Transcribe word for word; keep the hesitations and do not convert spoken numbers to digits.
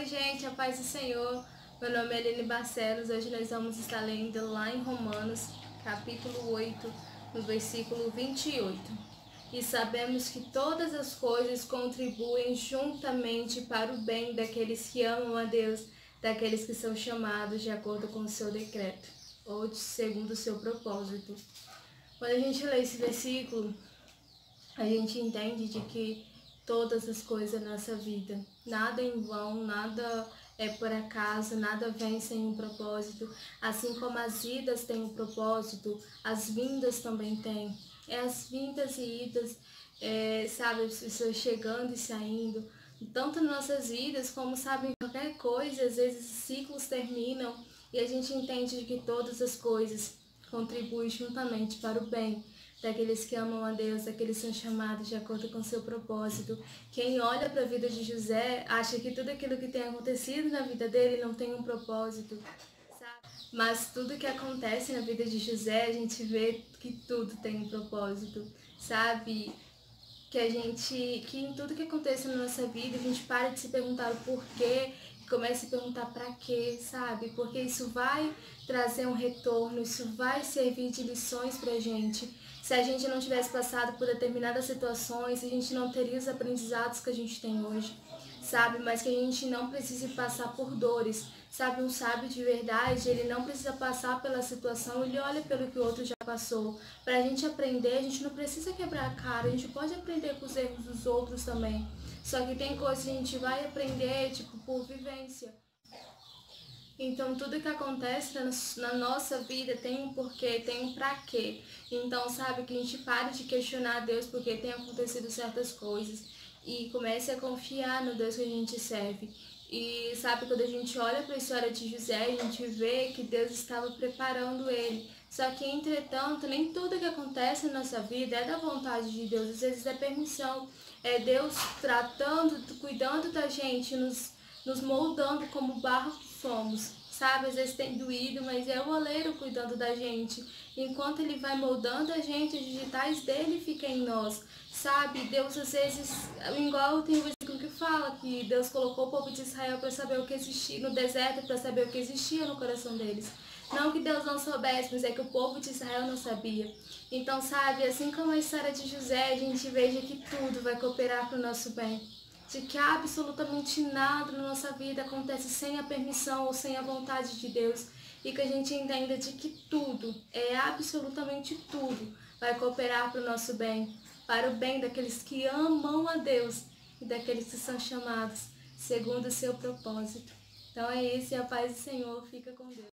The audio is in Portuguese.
gente, a paz do Senhor. Meu nome é Aline Barcelos. Hoje nós vamos estar lendo lá em Romanos, capítulo oito, no versículo vinte e oito. E sabemos que todas as coisas contribuem juntamente para o bem daqueles que amam a Deus, daqueles que são chamados de acordo com o seu decreto, ou de segundo o seu propósito. Quando a gente lê esse versículo, a gente entende de que todas as coisas na nossa vida, nada é em vão, nada é por acaso, nada vem sem um propósito. Assim como as idas têm um propósito, as vindas também têm. É as vindas e idas, é, sabe, as pessoas chegando e saindo, tanto nas nossas vidas como, sabe, qualquer coisa, às vezes ciclos terminam e a gente entende de que todas as coisas contribuem juntamente para o bem daqueles que amam a Deus, daqueles que são chamados de acordo com o seu propósito. Quem olha para a vida de José acha que tudo aquilo que tem acontecido na vida dele não tem um propósito, sabe? Mas tudo que acontece na vida de José, a gente vê que tudo tem um propósito, sabe? Que a gente, que em tudo que acontece na nossa vida, a gente para de se perguntar o porquê, comece a se perguntar para quê, sabe? Porque isso vai trazer um retorno, isso vai servir de lições pra gente. Se a gente não tivesse passado por determinadas situações, a gente não teria os aprendizados que a gente tem hoje, sabe? Mas que a gente não precise passar por dores, sabe? Um sábio de verdade, ele não precisa passar pela situação, ele olha pelo que o outro já passou. Pra gente aprender, a gente não precisa quebrar a cara, a gente pode aprender com os erros dos outros também. Só que tem coisas que a gente vai aprender, tipo, por vivência. Então, tudo que acontece na nossa vida tem um porquê, tem um pra quê. Então, sabe, que a gente pare de questionar Deus porque tem acontecido certas coisas e comece a confiar no Deus que a gente serve. E, sabe, quando a gente olha para a história de José, a gente vê que Deus estava preparando ele. Só que, entretanto, nem tudo que acontece na nossa vida é da vontade de Deus. Às vezes é permissão, é Deus tratando, cuidando da gente, nos nos moldando como barro que somos, sabe? Às vezes tem doído, mas é o oleiro cuidando da gente. Enquanto ele vai moldando a gente, os digitais dele ficam em nós, sabe? Deus às vezes, igual tem um versículo que fala que Deus colocou o povo de Israel para saber o que existia no deserto, para saber o que existia no coração deles. Não que Deus não soubesse, mas é que o povo de Israel não sabia. Então, sabe, assim como a história de José, a gente veja que tudo vai cooperar para o nosso bem. De que absolutamente nada na nossa vida acontece sem a permissão ou sem a vontade de Deus. E que a gente entenda de que tudo, é absolutamente tudo, vai cooperar para o nosso bem. Para o bem daqueles que amam a Deus e daqueles que são chamados segundo o seu propósito. Então é isso, e a paz do Senhor fica com Deus.